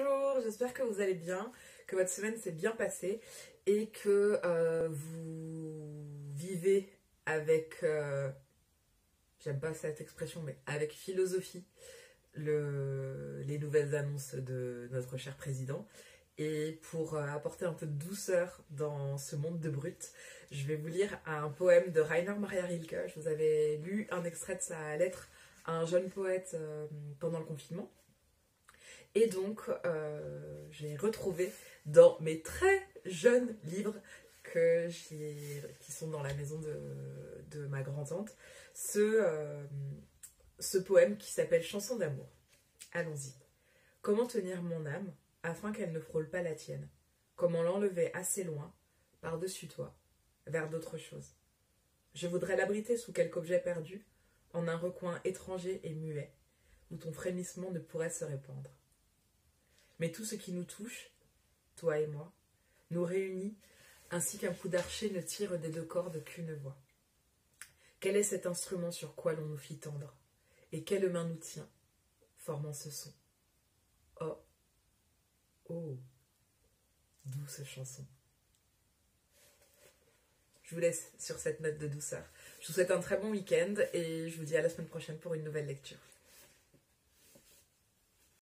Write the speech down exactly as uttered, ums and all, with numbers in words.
Bonjour, j'espère que vous allez bien, que votre semaine s'est bien passée et que euh, vous vivez avec, euh, j'aime pas cette expression, mais avec philosophie le, les nouvelles annonces de notre cher président. Et pour euh, apporter un peu de douceur dans ce monde de brut, je vais vous lire un poème de Rainer Maria Rilke. Je vous avais lu un extrait de sa lettre à un jeune poète euh, pendant le confinement. Et donc, euh, j'ai retrouvé dans mes très jeunes livres que qui sont dans la maison de, de ma grand-tante, ce, euh, ce poème qui s'appelle Chanson d'amour. Allons-y. Comment tenir mon âme afin qu'elle ne frôle pas la tienne? Comment l'enlever assez loin, par-dessus toi, vers d'autres choses? Je voudrais l'abriter sous quelque objet perdu, en un recoin étranger et muet, où ton frémissement ne pourrait se répandre. Mais tout ce qui nous touche, toi et moi, nous réunit, ainsi qu'un coup d'archer ne tire des deux cordes qu'une voix. Quel est cet instrument sur quoi l'on nous fit tendre? Et quelle main nous tient, formant ce son? Oh, oh, douce chanson. Je vous laisse sur cette note de douceur. Je vous souhaite un très bon week-end et je vous dis à la semaine prochaine pour une nouvelle lecture.